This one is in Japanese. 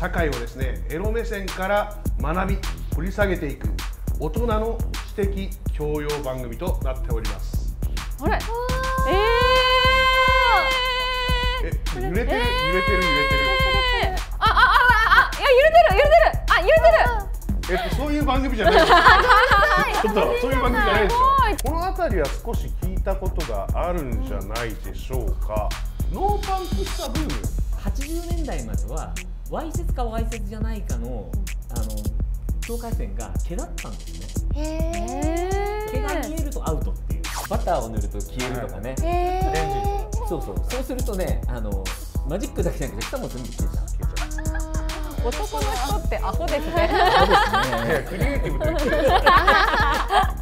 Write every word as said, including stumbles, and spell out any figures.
社会をですねエロ目線から学び掘り下げていく大人の知的教養番組となっております。 あれ、 えー、え揺れてる揺れてる揺れてる。 ああああいや揺れてる揺れてるあ揺れてる。 えっとそういう番組じゃないです。ちょっとそういう番組じゃないですよ。この辺りは少し聞いたことがあるんじゃないでしょうか。ノーパンプスタブーム。 はちじゅうねんだいまではわいせつかわいせつじゃないかのあの境界線が毛だったんですね。 へ毛が見えるとアウトっていう。バターを塗ると消えるとかね。 え。 そうそう。そうするとね、あのマジックだけじゃなくて下も全部消えちゃう。 男の人ってアホですね。 そうですね。 クリエイティブと言ってる。